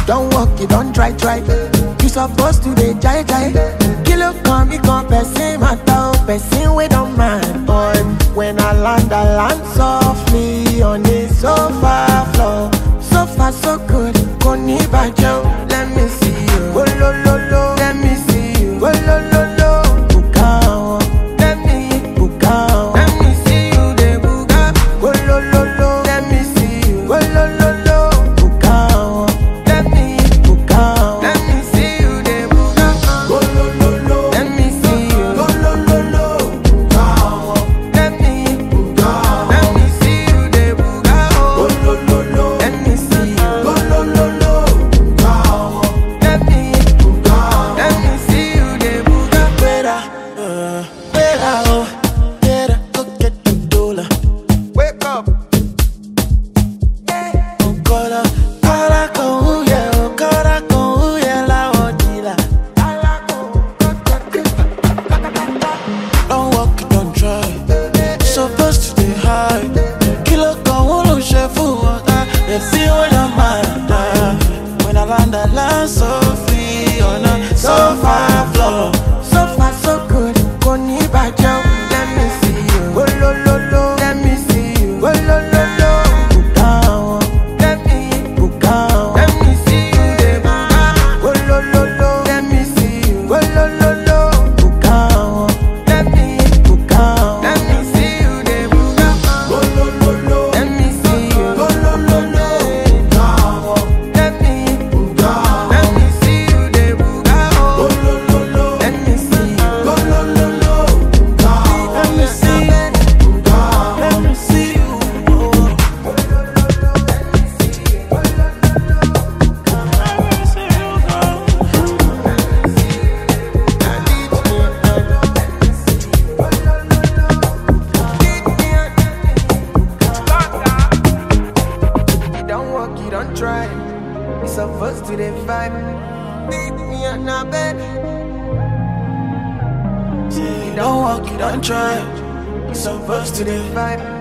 don't walk, you don't try. You supposed to be jai. Kill up, come, you come, person, matter, person, we don't mind, boy. When I land softly on the sofa floor. So far, so good, Koni Bajo, let me see you. Oh, lo, lo, lo, let me see you. Oh, lo, lo, lo, Bukao, let me see you, de Buga. Oh, lo, lo, lo, let me see you. Oh, lo, lo, lo, Bukao, let me see you, de Buga. Oh, lo, lo, lo, let me see you. Oh, lo, lo, lo, Bukao, let me see you, de Buga. Oh, lo, lo, lo, let me see you. Oh, lo, lo, lo, Bukao, let me see you, de Buga. Better, go get the dollar. Wake up. Don't walk, don't try. Supposed to stay high. Kilo con uno chef water. They feel when I'm mad. When I land so free on a sofa floor. So far so good. Koni Bajo, let me see you. Oh lo lo lo, let me see you. Oh lo lo lo, Bukao, let me see you, de Buga. Oh lo lo lo, let me see you. Oh lo lo lo, Bukao, let me see you, de Buga. Oh lo lo lo, let me see you. Oh lo lo lo, Bukao, let me see you, de Buga. Oh lo lo lo, let me see you. Oh lo lo lo, Bukao, let me see you. You don't walk, you don't try. You supposed to the vibe. Beat me on the bed. You don't walk, you don't try. You supposed to the vibe.